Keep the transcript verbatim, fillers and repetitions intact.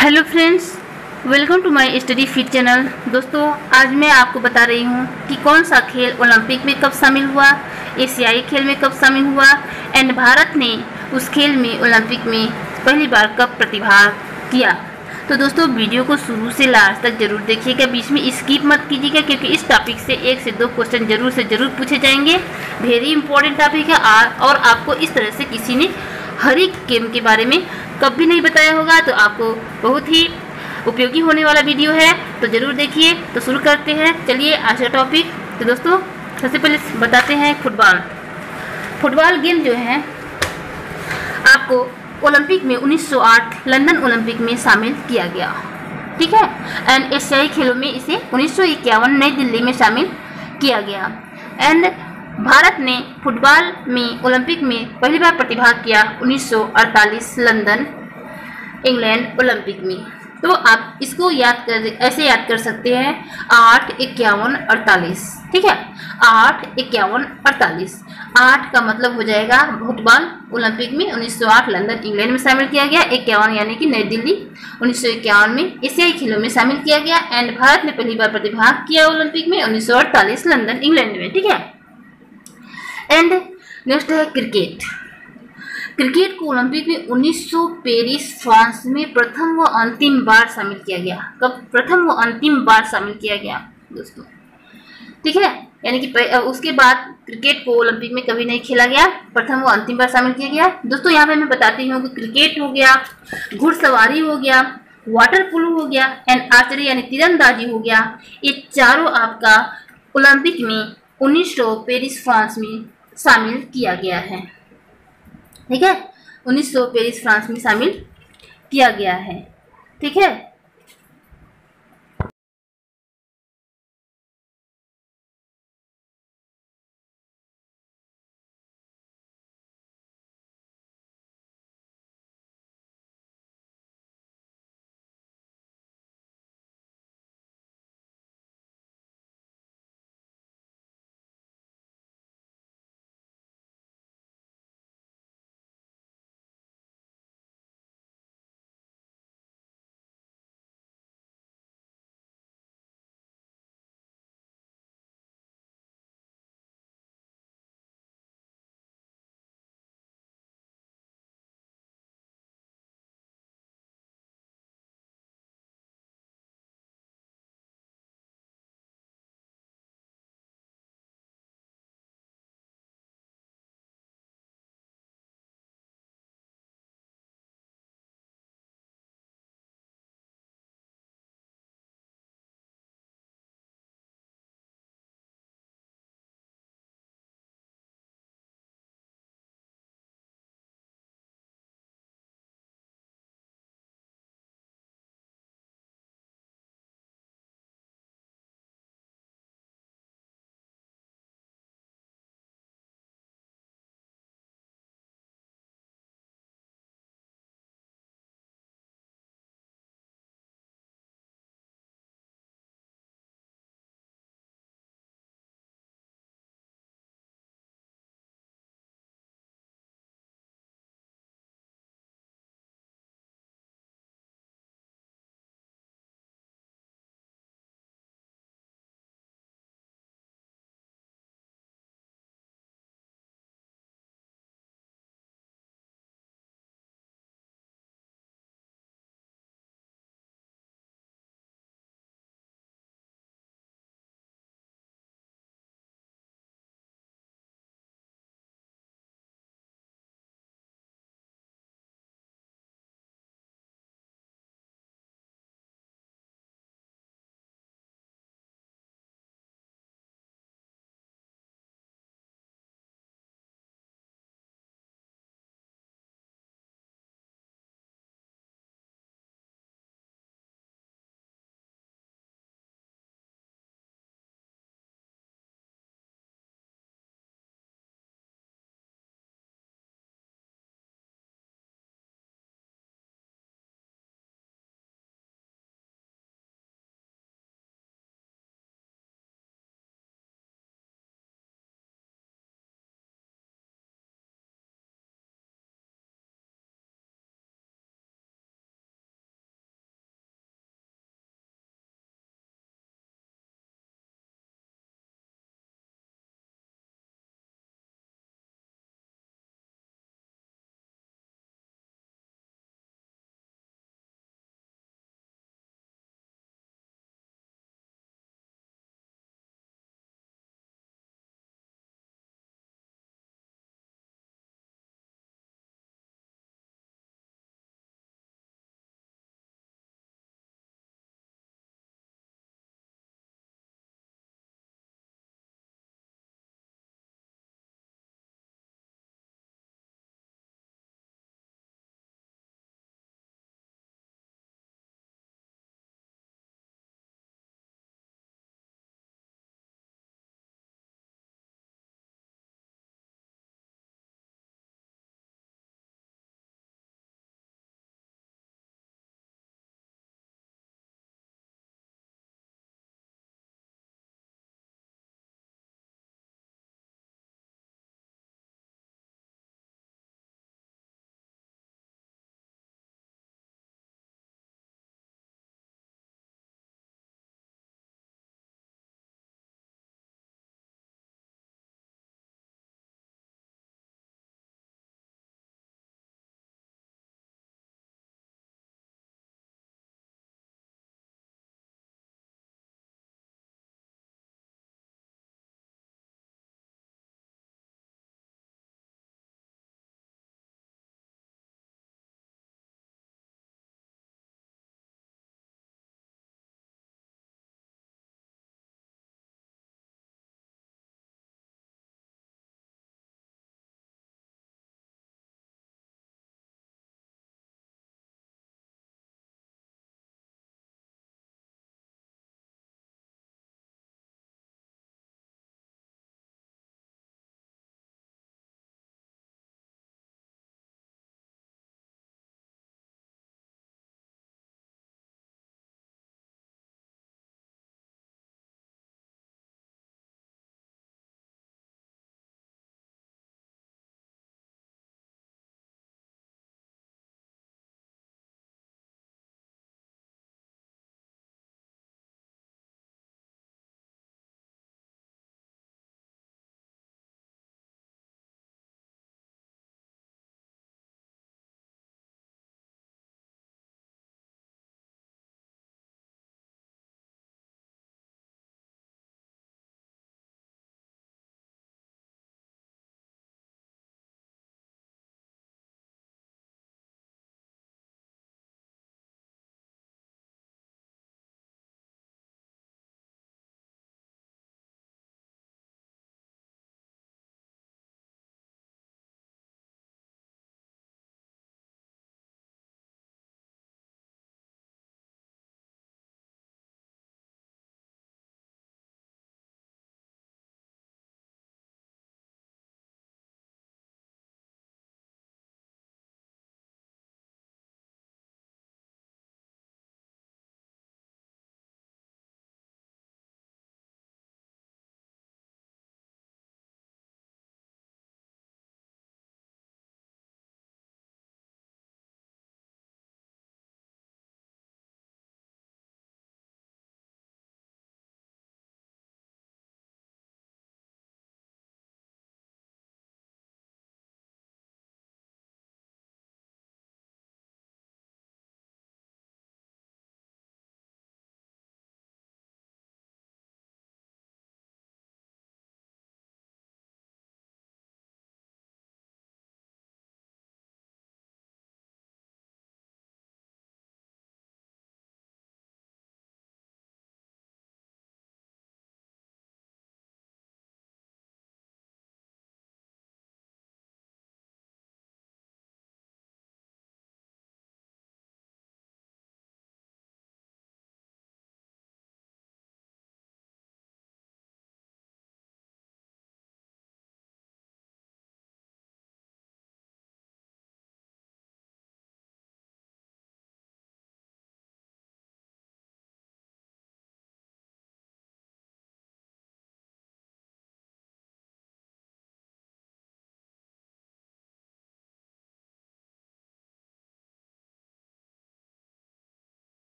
Hello friends, welcome to my study fit channel. दोस्तों, आज मैं आपको बता रही हूँ कि कौन सा खेल ओलंपिक में कब शामिल हुआ, एशियाई खेल में कब शामिल हुआ एंड भारत ने उस खेल में ओलंपिक में पहली बार कब प्रतिभाग किया। तो दोस्तों, वीडियो को शुरू से लास्ट तक जरूर देखिएगा, बीच में स्किप मत कीजिएगा, क्योंकि इस टॉपिक से एक से दो क्वेश्चन जरूर से जरूर पूछे जाएंगे। वेरी इंपॉर्टेंट टॉपिक है और आपको इस तरह से किसी ने हर एक गेम के बारे में कभी नहीं बताया होगा, तो आपको बहुत ही उपयोगी होने वाला वीडियो है, तो ज़रूर देखिए। तो शुरू करते हैं, चलिए आज का टॉपिक। तो दोस्तों, सबसे पहले बताते हैं फुटबॉल। फुटबॉल गेम जो है आपको ओलंपिक में उन्नीस सौ आठ लंदन ओलंपिक में शामिल किया गया, ठीक है। एंड एशियाई खेलों में इसे उन्नीस सौ इक्यावन नई दिल्ली में शामिल किया गया। एंड भारत ने फुटबॉल में ओलंपिक में पहली बार प्रतिभाग किया उन्नीस सौ अड़तालीस लंदन इंग्लैंड ओलंपिक में। तो आप इसको याद कर ऐसे याद कर सकते हैं, आठ इक्यावन अड़तालीस, ठीक है। आठ इक्यावन अड़तालीस, आठ का मतलब हो जाएगा फुटबॉल ओलंपिक में उन्नीस सौ आठ लंदन इंग्लैंड में शामिल किया गया, इक्यावन यानी कि नई दिल्ली उन्नीस सौ इक्यावन में एशियाई खेलों में शामिल किया गया। एंड भारत ने पहली बार प्रतिभाग किया ओलंपिक में उन्नीस सौ अड़तालीस लंदन इंग्लैंड में, ठीक है। एंड नेक्स्ट है क्रिकेट। क्रिकेट को ओलंपिक में उन्नीस सौ पेरिस फ्रांस में प्रथम व अंतिम बार शामिल किया गया। कब प्रथम व अंतिम बार शामिल किया गया दोस्तों, ठीक है। यानी कि उसके बाद क्रिकेट को ओलंपिक में कभी नहीं खेला गया, प्रथम व अंतिम बार शामिल किया गया। दोस्तों, यहाँ पे मैं बताती हूँ कि क्रिकेट हो गया, घुड़सवारी हो गया, वाटर पोलो हो गया एंड आर्चरी यानी तीरंदाजी हो गया, ये चारों आपका ओलंपिक में उन्नीस सौ पेरिस फ्रांस में शामिल किया गया है, ठीक है। उन्नीस सौ पेरिस फ्रांस में शामिल किया गया है, ठीक है।